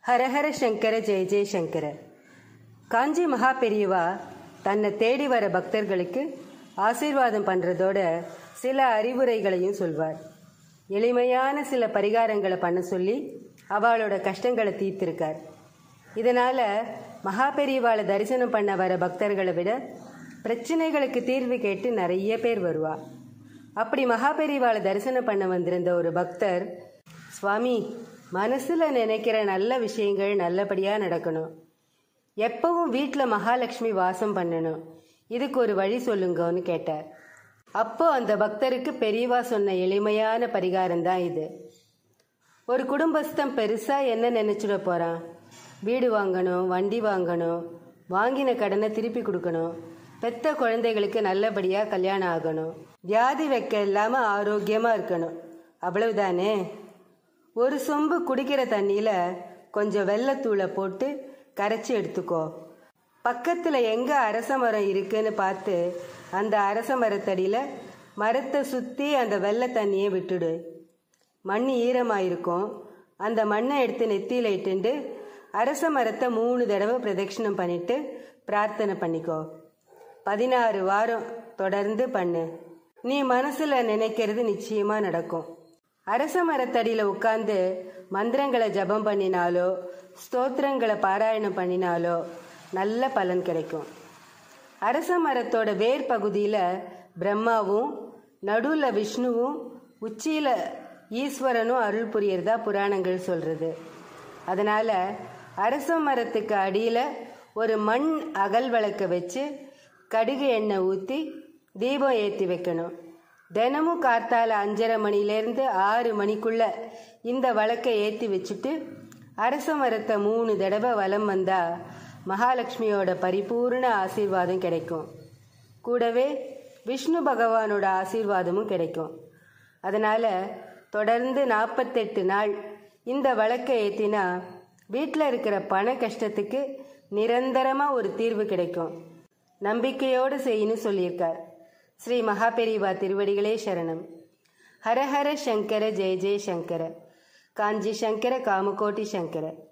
ஹரஹர சங்கர ஜெய ஜெய சங்கர. காஞ்சி மகா பெரியவா தன்னை தேடி வர பக்தர்களுக்கு ஆசீர்வாதம் பண்ணுறதோட சில அறிவுரைகளையும் சொல்வார். எளிமையான சில பரிகாரங்களை பண்ண சொல்லி அவளோட கஷ்டங்களை தீர்த்திருக்கார். இதனால் மகா பெரியவாளை தரிசனம் பண்ண வர பக்தர்களை விட பிரச்சனைகளுக்கு தீர்வு கேட்டு நிறைய பேர் வருவா. அப்படி மகா பெரியவாளை தரிசனம் பண்ண வந்திருந்த ஒரு பக்தர், சுவாமி, மனசில் நினைக்கிற நல்ல விஷயங்கள் நல்லபடியாக நடக்கணும், எப்பவும் வீட்டில் மகாலட்சுமி வாசம் பண்ணணும், இதுக்கு ஒரு வழி சொல்லுங்கன்னு கேட்டார். அப்போ அந்த பக்தருக்கு பெரியவா சொன்ன எளிமையான பரிகாரம் தான் இது. ஒரு குடும்பஸ்தன் பெருசாக என்ன நினச்சிட போகிறான்? வீடு வாங்கணும், வண்டி வாங்கணும், வாங்கின கடனை திருப்பி கொடுக்கணும், பெத்த குழந்தைகளுக்கு நல்லபடியாக கல்யாணம் ஆகணும், வியாதி வைக்க இல்லாமல் ஆரோக்கியமாக இருக்கணும், அவ்வளவுதானே? ஒரு சொம்பு குடிக்கிற தண்ணியில் கொஞ்சம் வெள்ளத்தூளை போட்டு கரைச்சி எடுத்துக்கோ. பக்கத்தில் எங்கே அரச மரம் இருக்குன்னு பார்த்து அந்த அரச மரத்தடியில் மரத்தை சுற்றி அந்த வெள்ளை தண்ணியை விட்டுடு. மண் ஈரமாக இருக்கும். அந்த மண்ணை எடுத்து நெத்தியில் இட்டுண்டு அரச மரத்தை 3 தடவை பிரதட்சிணம் பண்ணிட்டு பிரார்த்தனை பண்ணிக்கோ. 16 வாரம் தொடர்ந்து பண்ணு. நீ மனசில் நினைக்கிறது நிச்சயமாக நடக்கும். அரச மரத்தடியில் உட்கார்ந்து மந்திரங்களை ஜபம் பண்ணினாலோ ஸ்தோத்திரங்களை பாராயணம் பண்ணினாலோ நல்ல பலன் கிடைக்கும். அரச மரத்தோட வேர் பகுதியில் பிரம்மாவும், நடுவில் விஷ்ணுவும், உச்சியில் ஈஸ்வரனும் அருள் புரியறதா புராணங்கள் சொல்கிறது. அதனால் அரச மரத்துக்கு அடியில் ஒரு மண் அகல் விளக்க வச்சு கடுகு எண்ணெய் ஊற்றி தீபம் ஏற்றி வைக்கணும். தினமும் கார்த்தால 5:30 மணிலேருந்து 6 மணிக்குள்ள இந்த விளக்கை ஏற்றி வச்சுட்டு அரச மரத்தை 3 தடவை வலம் வந்தால் மகாலட்சுமியோட பரிபூர்ண ஆசீர்வாதம் கிடைக்கும். கூடவே விஷ்ணு பகவானோட ஆசீர்வாதமும் கிடைக்கும். அதனால் தொடர்ந்து 48 நாள் இந்த விளக்கை ஏற்றினா வீட்டில் இருக்கிற பண கஷ்டத்துக்கு நிரந்தரமாக ஒரு தீர்வு கிடைக்கும். நம்பிக்கையோடு செய்யணும் சொல்லியிருக்கார். ஸ்ரீ மகாபெரிவா திருவடிகளே சரணம். ஹரஹர சங்கர ஜெய ஜெய சங்கர. காஞ்சி சங்கர காமகோட்டி சங்கர.